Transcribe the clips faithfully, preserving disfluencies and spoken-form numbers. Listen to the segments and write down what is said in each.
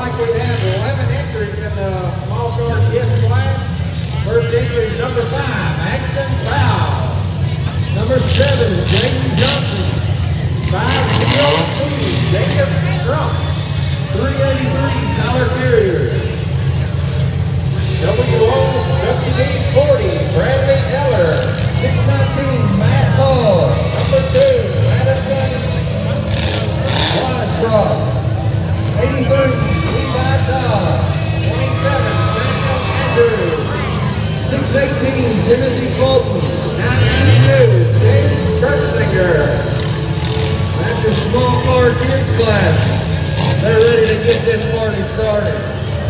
like we have eleven entries in the small car kids class. First entry is number five, Ashton Powell. Number seven, Jaden Johnson. Five, zero two, Jacob Strump. three eighty-three, Tyler Carrier. W O W D forty, Bradley Eller. six nineteen, Matt Hall. Number two, Madison Weisbrock. eighty-three, Levi Dodd. twenty-seven, Samuel Andrews. six eighteen, Timothy Fulton. nine ninety-two, James Kurtzinger. That's your small car kids class. They're ready to get this party started.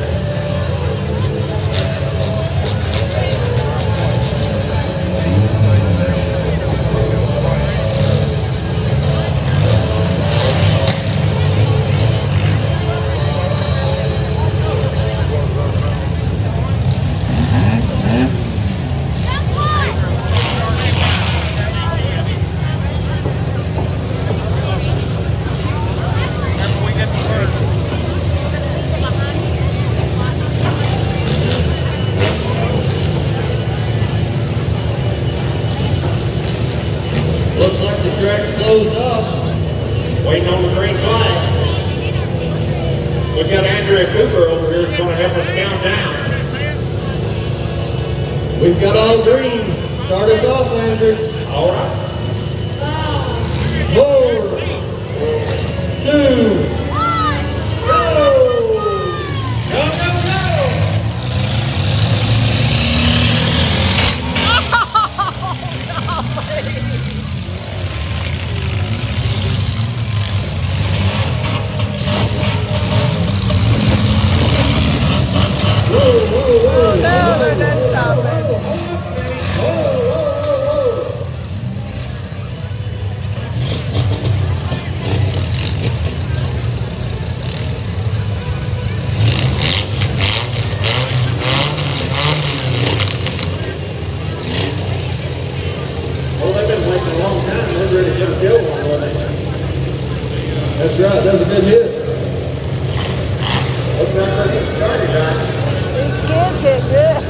Track's closed up, waiting on the green flag. We've got Andrea Cooper over here who's going to help us count down. We've got all green. Start us off, Andrew. All right. Four, two, That's right, that was a good hit. Looks like they're getting started, guys. These kids hit good.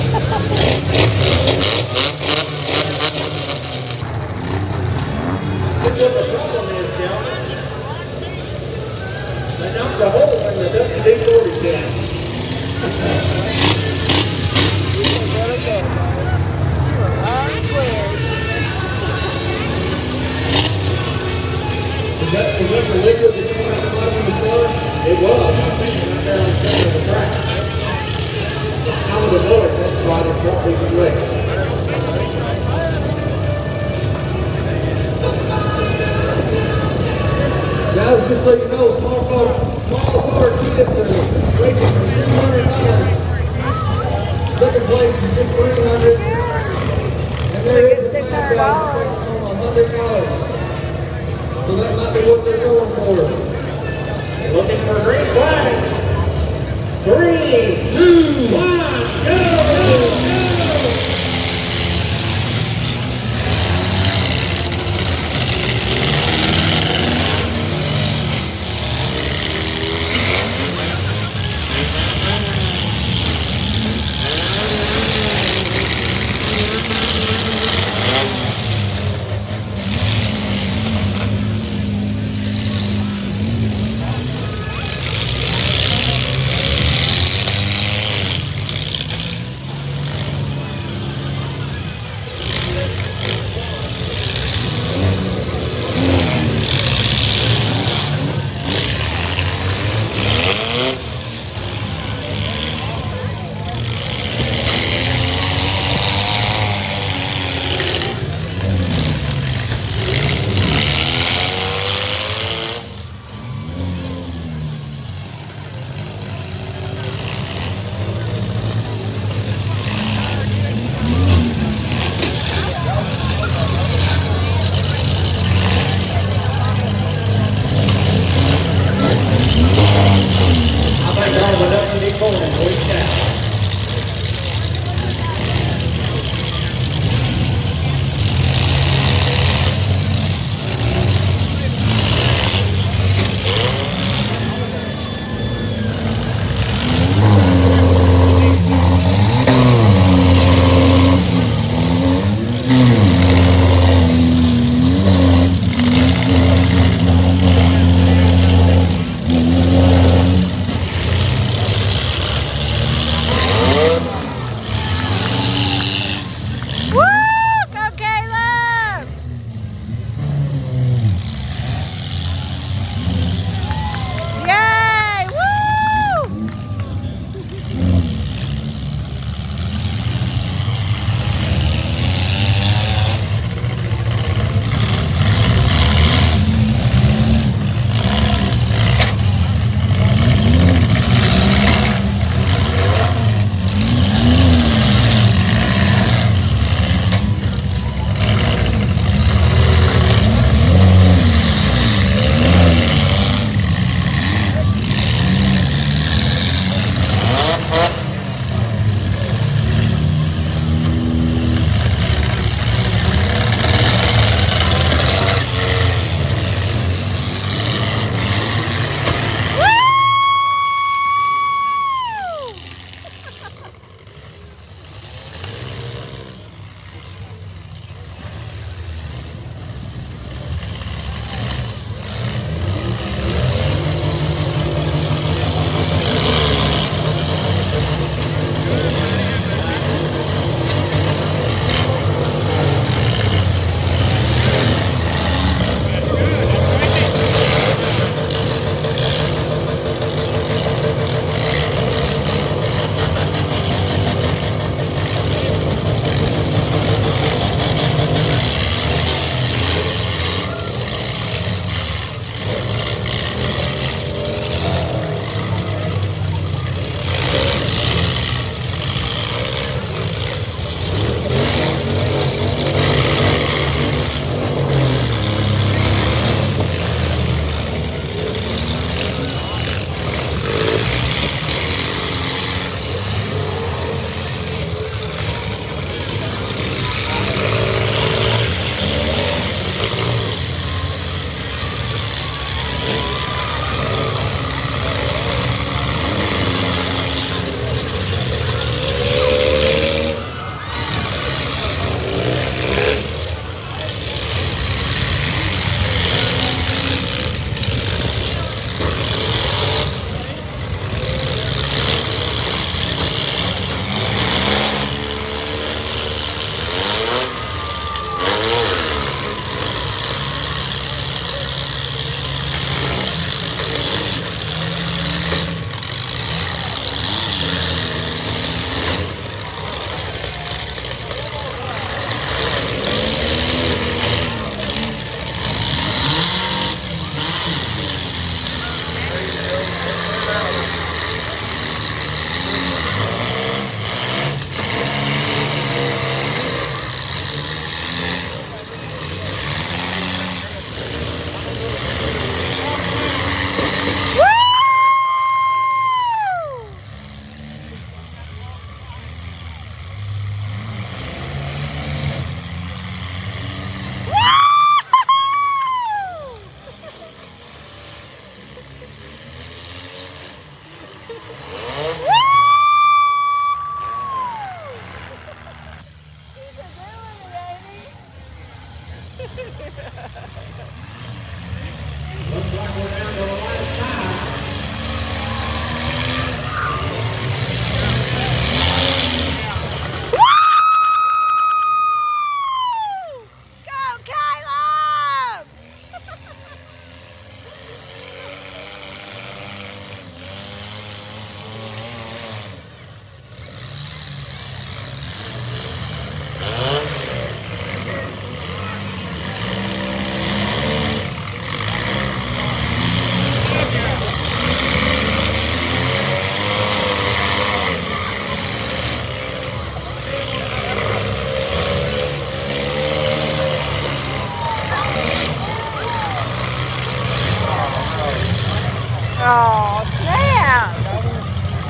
Look what the problem is, Calvin. They knocked the hole in the W D forty ten. Is that, was that the liquid that came out the bottom of the car? It was. I think right there on the center of the track. I would avoid that's why they brought these liquids. Guys, just so you know, small car, small car kids are racing for two hundred dollars. Second place is just three hundred dollars. And there is six hundred dollars. one hundred dollars. So that might be what they're going for. Looking for green flag. Three, two, one, go, go, go!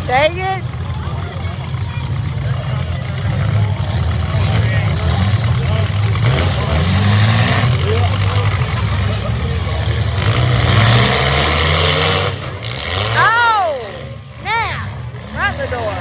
Dang it. Oh, snap. Right in the door.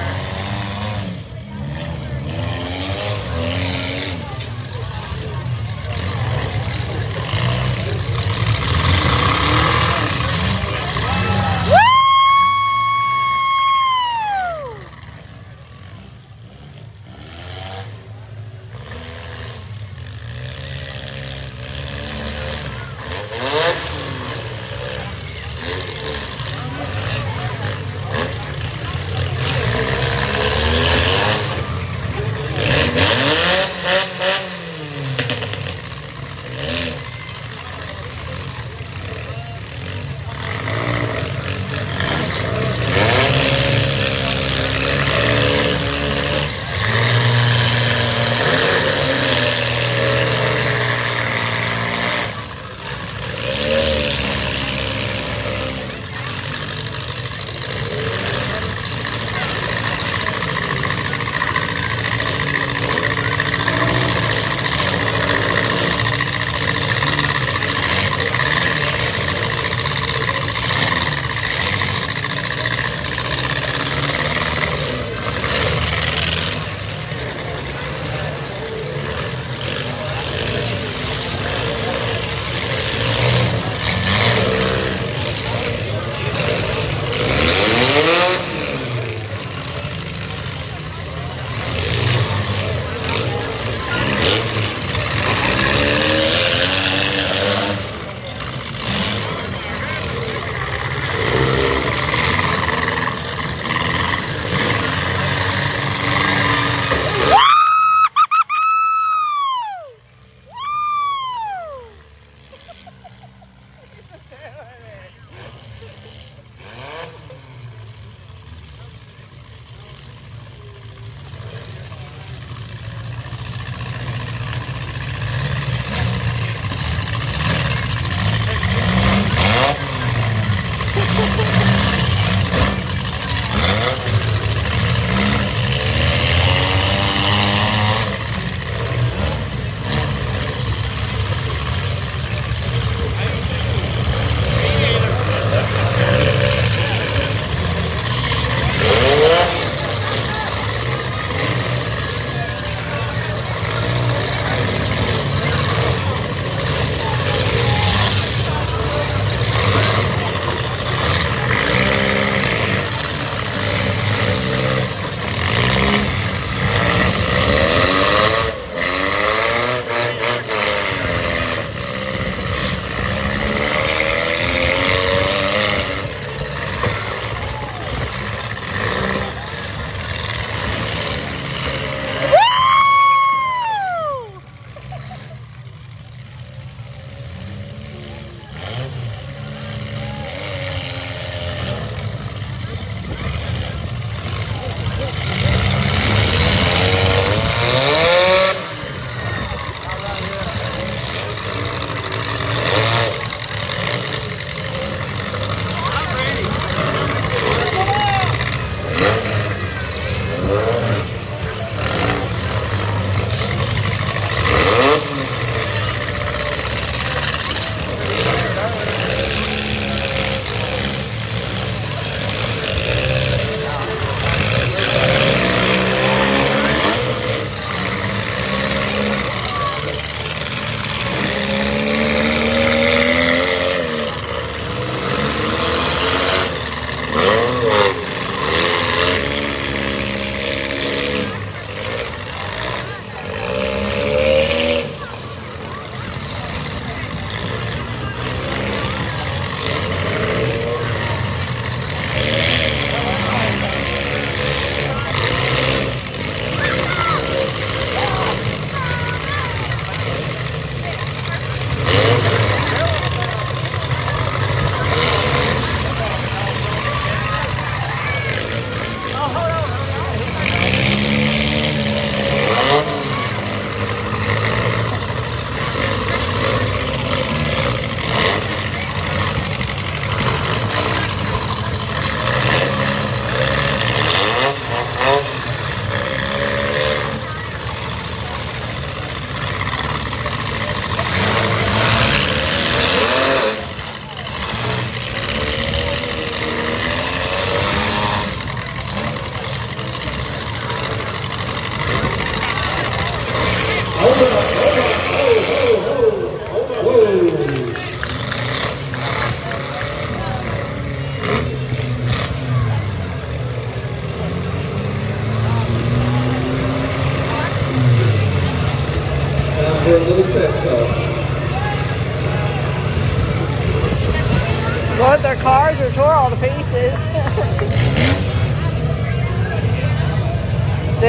Woo!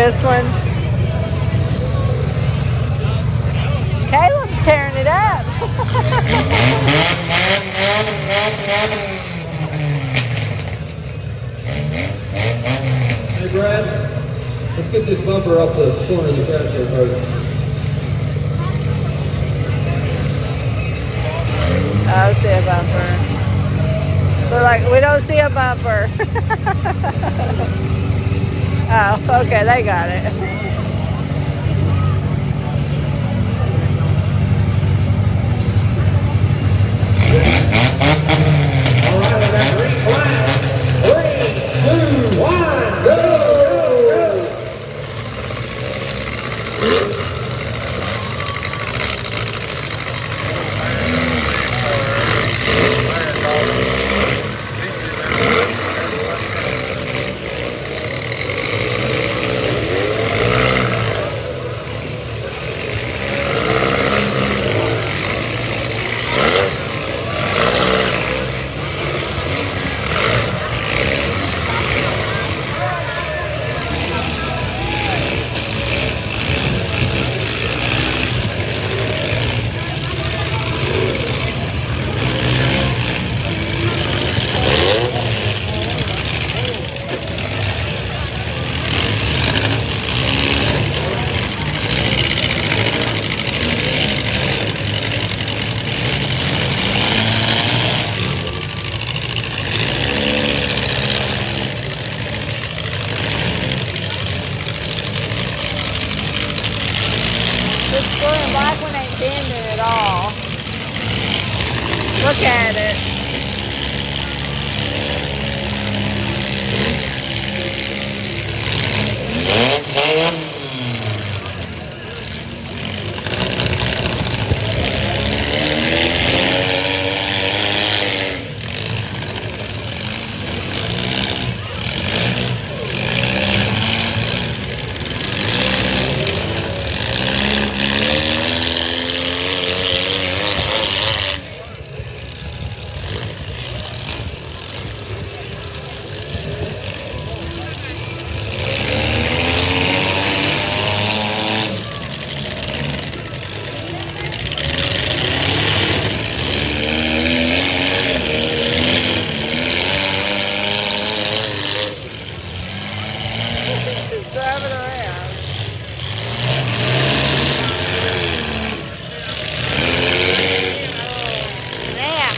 this one. Caleb's tearing it up. Hey Brad, let's get this bumper up the corner of the track here first. I don't see a bumper. We're like, we don't see a bumper. Oh, okay, they got it. All right, we got green flag. Three, two, one, go, go, go. This blue and black one ain't bending at all. Look at it. Driving around. Yeah.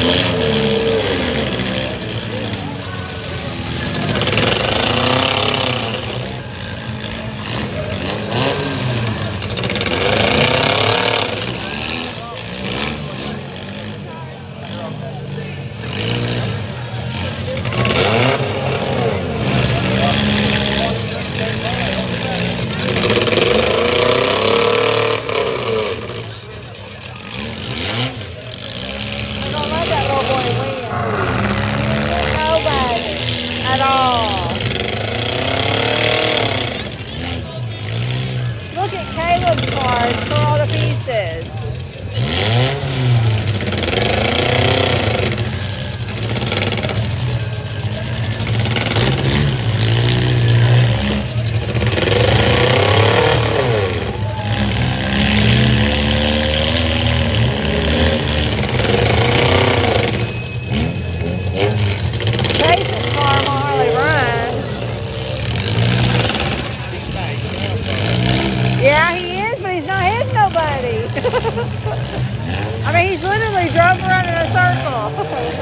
I mean, he's literally drove around in a circle.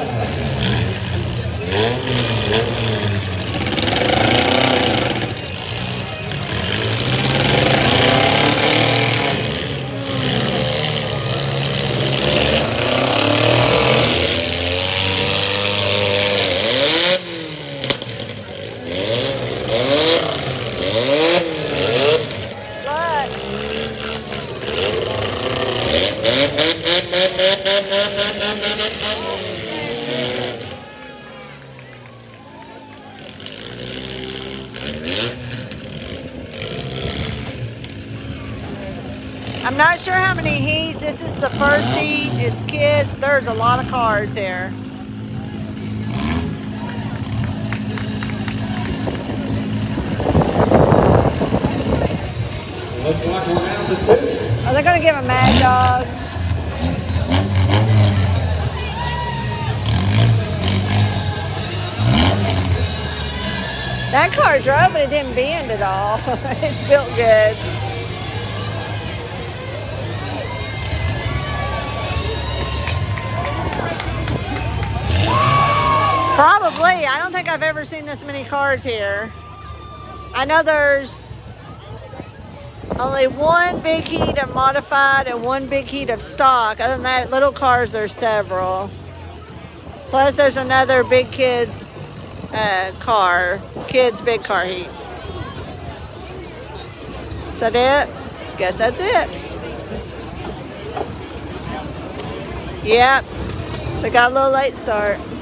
I'm not sure how many heats. This is the first heat. It's kids. There's a lot of cars here. Looks like we're down to two. Are they going to give a Mad Dog? That car drove, but it didn't bend at all. It's built good. Probably. I don't think I've ever seen this many cars here. I know there's only one big heat of modified and one big heat of stock. Other than that, little cars, there's several. Plus, there's another big kids uh, car, kids big car heat. Is that it? Guess that's it. Yep. They got a little late start.